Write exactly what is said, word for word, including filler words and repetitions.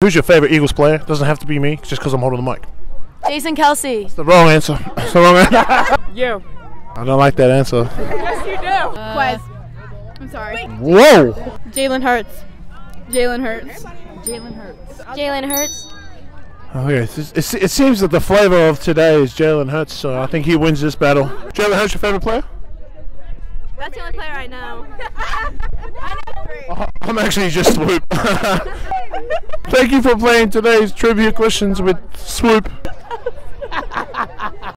Who's your favorite Eagles player? Doesn't have to be me, just because I'm holding the mic. Jason Kelsey. It's the wrong answer. It's the wrong answer. You. I don't like that answer. Yes, you do. Uh, Quez. I'm sorry. Whoa! Jalen Hurts. Jalen Hurts. Jalen Hurts. Jalen Hurts. Okay, it, it, it seems that the flavor of today is Jalen Hurts, so I think he wins this battle. Jalen Hurts, your favorite player? That's the only player I know. I know three. Uh, I'm actually just Swoop. Thank you for playing today's trivia questions with Swoop.